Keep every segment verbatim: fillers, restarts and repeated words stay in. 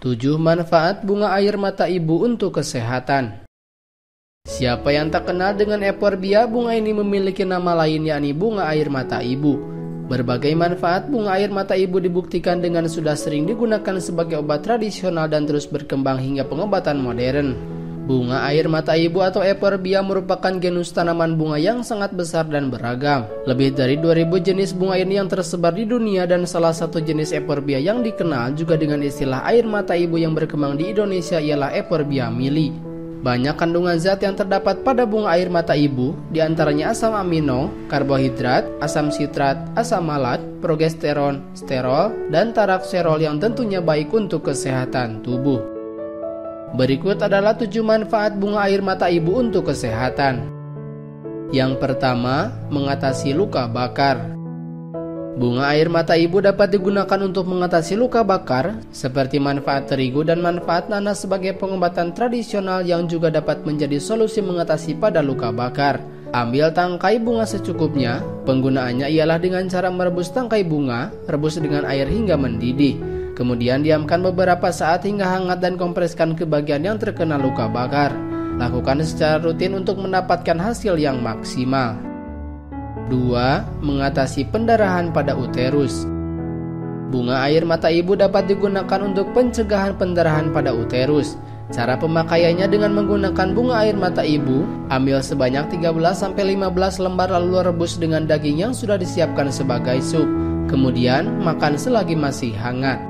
tujuh manfaat bunga air mata ibu untuk kesehatan. Siapa yang tak kenal dengan euphorbia, bunga ini memiliki nama lain yakni bunga air mata ibu. Berbagai manfaat bunga air mata ibu dibuktikan dengan sudah sering digunakan sebagai obat tradisional dan terus berkembang hingga pengobatan modern. Bunga air mata ibu atau euphorbia merupakan genus tanaman bunga yang sangat besar dan beragam. Lebih dari dua ribu jenis bunga ini yang tersebar di dunia, dan salah satu jenis euphorbia yang dikenal juga dengan istilah air mata ibu yang berkembang di Indonesia ialah Euphorbia milli. Banyak kandungan zat yang terdapat pada bunga air mata ibu, diantaranya asam amino, karbohidrat, asam sitrat, asam malat, progesteron, sterol, dan tarakserol yang tentunya baik untuk kesehatan tubuh. Berikut adalah tujuh manfaat bunga air mata ibu untuk kesehatan. Yang pertama, mengatasi luka bakar. Bunga air mata ibu dapat digunakan untuk mengatasi luka bakar, seperti manfaat terigu dan manfaat nanas sebagai pengobatan tradisional yang juga dapat menjadi solusi mengatasi pada luka bakar. Ambil tangkai bunga secukupnya. Penggunaannya ialah dengan cara merebus tangkai bunga, rebus dengan air hingga mendidih. Kemudian diamkan beberapa saat hingga hangat dan kompreskan ke bagian yang terkena luka bakar. Lakukan secara rutin untuk mendapatkan hasil yang maksimal. Dua. Mengatasi pendarahan pada uterus. Bunga air mata ibu dapat digunakan untuk pencegahan pendarahan pada uterus. Cara pemakaiannya dengan menggunakan bunga air mata ibu. Ambil sebanyak tiga belas sampai lima belas lembar lalu rebus dengan daging yang sudah disiapkan sebagai sup. Kemudian makan selagi masih hangat.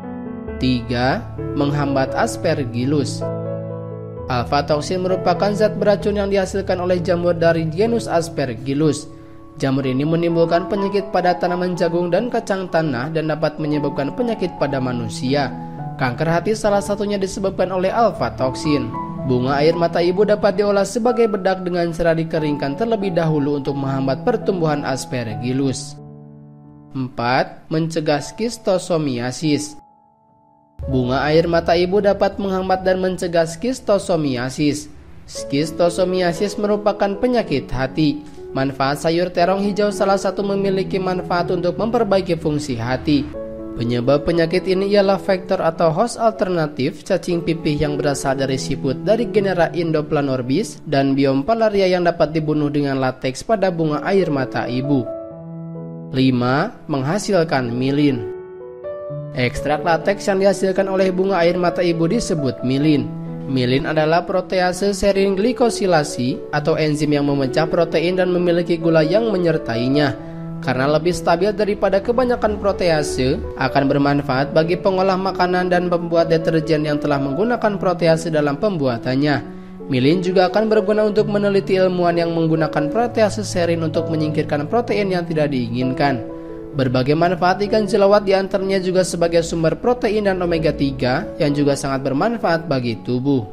Tiga. Menghambat aspergillus. Alpha-toksin merupakan zat beracun yang dihasilkan oleh jamur dari genus Aspergillus. Jamur ini menimbulkan penyakit pada tanaman jagung dan kacang tanah dan dapat menyebabkan penyakit pada manusia. Kanker hati salah satunya disebabkan oleh alpha-toksin. Bunga air mata ibu dapat diolah sebagai bedak dengan cara dikeringkan terlebih dahulu untuk menghambat pertumbuhan Aspergillus. Empat. Mencegah skistosomiasis. Bunga air mata ibu dapat menghambat dan mencegah skistosomiasis. Skistosomiasis merupakan penyakit hati. Manfaat sayur terong hijau salah satu memiliki manfaat untuk memperbaiki fungsi hati. Penyebab penyakit ini ialah faktor atau host alternatif cacing pipih yang berasal dari siput dari genera Indoplanorbis dan biom Palaria yang dapat dibunuh dengan lateks pada bunga air mata ibu. Lima. Menghasilkan milin. Ekstrak lateks yang dihasilkan oleh bunga air mata ibu disebut milin. Milin adalah protease serin glikosilasi atau enzim yang memecah protein dan memiliki gula yang menyertainya. Karena lebih stabil daripada kebanyakan protease, akan bermanfaat bagi pengolah makanan dan pembuat deterjen yang telah menggunakan protease dalam pembuatannya. Milin juga akan berguna untuk meneliti ilmuwan yang menggunakan protease serin untuk menyingkirkan protein yang tidak diinginkan. Berbagai manfaat ikan jelawat diantaranya juga sebagai sumber protein dan omega tiga yang juga sangat bermanfaat bagi tubuh.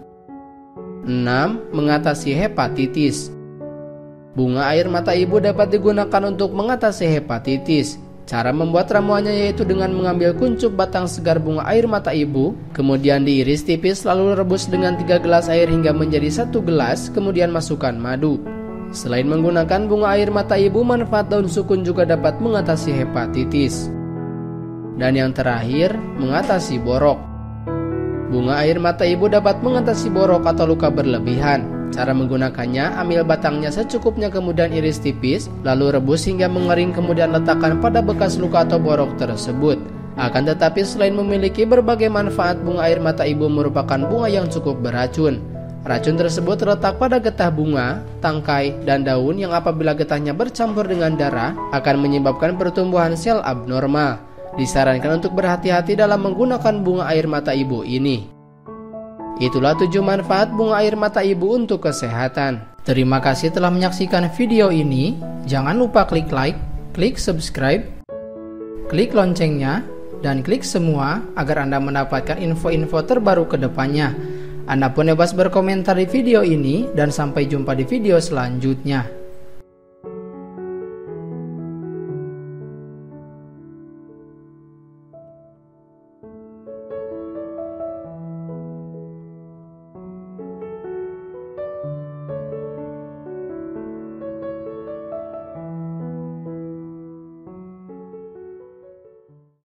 Enam. Mengatasi hepatitis. Bunga air mata ibu dapat digunakan untuk mengatasi hepatitis. Cara membuat ramuannya yaitu dengan mengambil kuncup batang segar bunga air mata ibu, kemudian diiris tipis lalu rebus dengan tiga gelas air hingga menjadi satu gelas, kemudian masukkan madu. Selain menggunakan bunga air mata ibu, manfaat daun sukun juga dapat mengatasi hepatitis. Dan yang terakhir, mengatasi borok. Bunga air mata ibu dapat mengatasi borok atau luka berlebihan. Cara menggunakannya, ambil batangnya secukupnya kemudian iris tipis, lalu rebus hingga mengering kemudian letakkan pada bekas luka atau borok tersebut. Akan tetapi selain memiliki berbagai manfaat, bunga air mata ibu merupakan bunga yang cukup beracun. Racun tersebut terletak pada getah bunga, tangkai, dan daun yang apabila getahnya bercampur dengan darah akan menyebabkan pertumbuhan sel abnormal. Disarankan untuk berhati-hati dalam menggunakan bunga air mata ibu ini. Itulah tujuh manfaat bunga air mata ibu untuk kesehatan. Terima kasih telah menyaksikan video ini. Jangan lupa klik like, klik subscribe, klik loncengnya, dan klik semua agar Anda mendapatkan info-info terbaru ke depannya. Anda pun bebas berkomentar di video ini dan sampai jumpa di video selanjutnya.